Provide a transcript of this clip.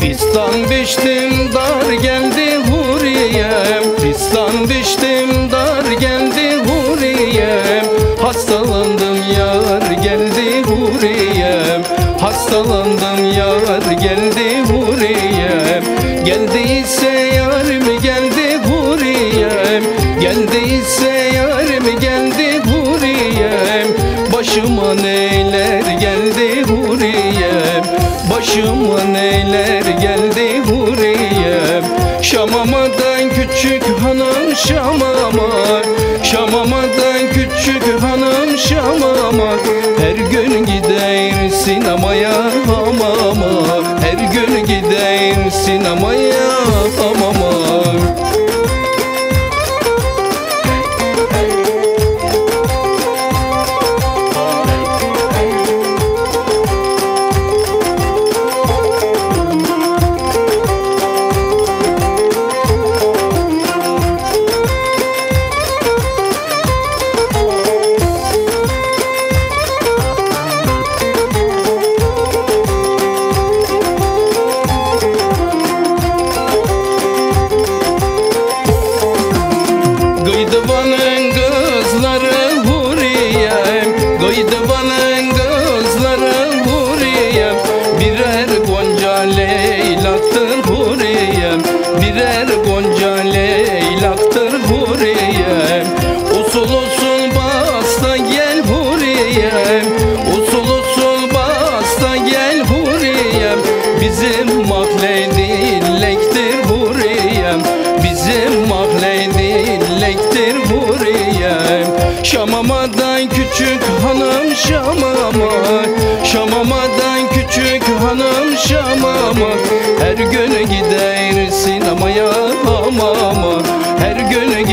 Fistan biçtim dar geldi Huriyem, fistan biçtim dar geldi Huriyem. Hastalandım yar geldi Huriyem, hastalandım yar geldi Huriyem. Geldiyse yar mı geldi Huriyem, geldiyse yar mı geldi Huriyem. Başıma neyler geldi Huriyem, başıma neyler geldi Huriyem. Şamamadan küçük hanım Şamama, Şamamadan küçük hanım Şamama. Her gün gider sinemaya hamama, her gün gider sinemaya hamama. Gıydıvanın kızları Huriyem, Gıydıvanın kızları Huriyem. Birer gonca leylaktır Huriyem, birer gonca leylaktır Huriyem. Usul usul basta gel Huriyem, usul usul basta gel Huriyem. Bizim mahledi lektir Huriyem, bizim mahledi lektir Huriyem. Şamamadan küçük hanım Şamama, Şamamadan küçük hanım Şamama. Her gün gider sinemaya hamama, her gün